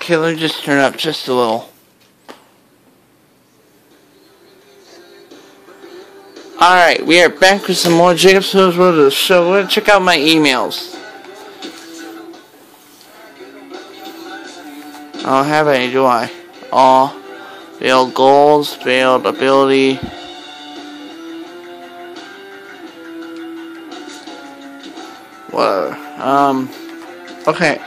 Okay, let me just turn up just a little. Alright, we are back with some more Jacob Sylvers Road to the show. We're going to check out my emails. I don't have any, do I? All failed goals, failed ability. Whatever. Okay.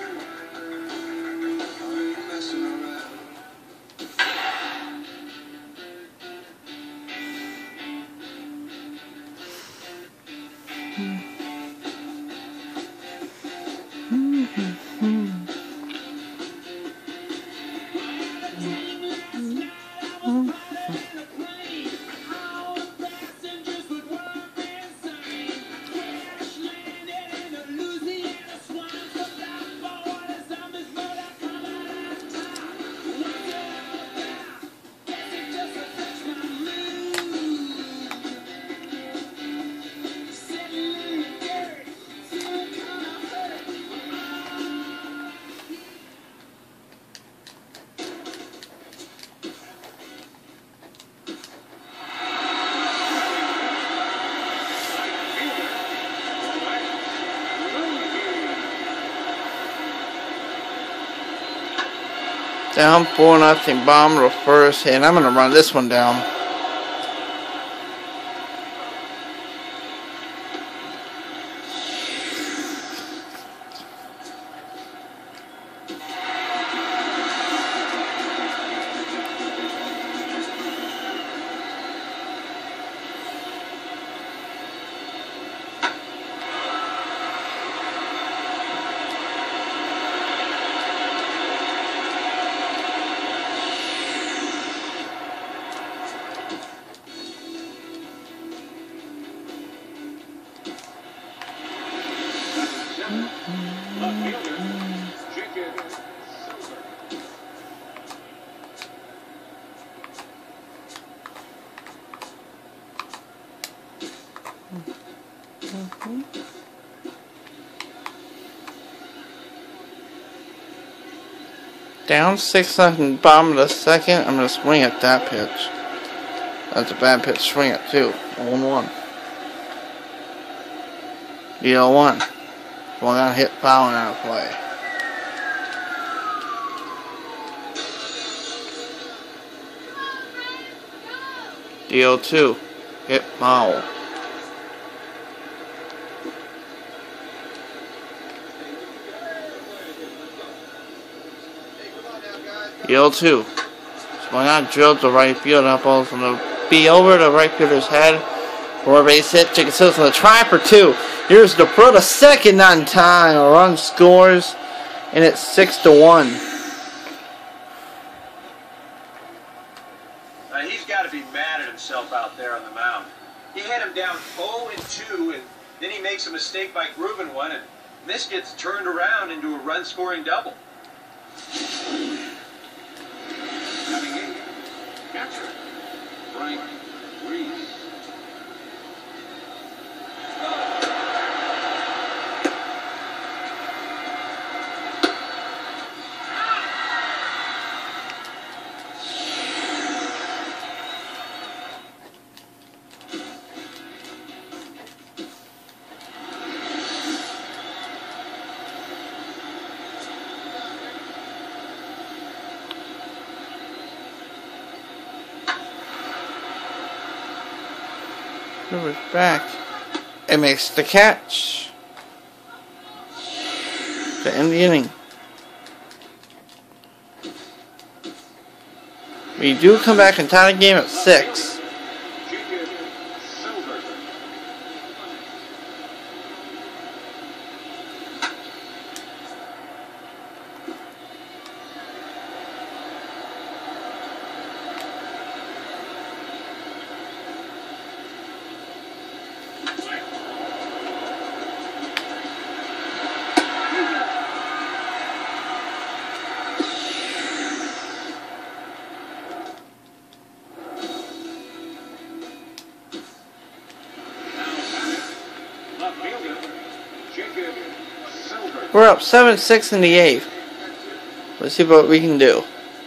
Down 4-0, bomb to first, and I'm going to run this one down. Down 6-0, bottom of the second. I'm going to swing at that pitch. That's a bad pitch. Swing it too. 0-1. Deal 1. One got hit fouling out of play. Deal 2. Hit foul. Deal 2. Swung out, drilled to right field. That ball's going to be over the right fielder's head. 4 base hit. Jacob Sylvers on the try for 2. Here's the throw to second, not in time. A run scores, and it's 6-1. He's got to be mad at himself out there on the mound. He had him down 0-2, and then he makes a mistake by grooving one, and this gets turned around into a run-scoring double. Coming in, catcher, Frank Reese. Sylvers back. It makes the catch to end the inning. We do come back and tie the game at 6. We're up 7-6 in the 8th. Let's see what we can do.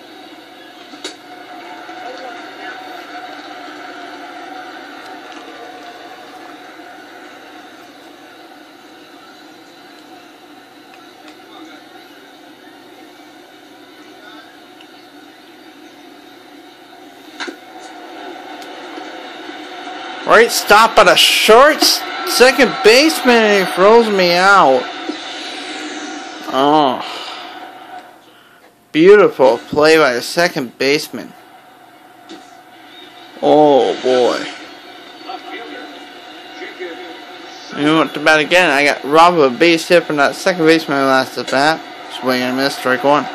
Right stop at a short second baseman and he throws me out. Oh. Beautiful play by the second baseman. Oh boy. You went to bat again. I got robbed of a base hit from that second baseman last at bat. Swing and miss, strike one.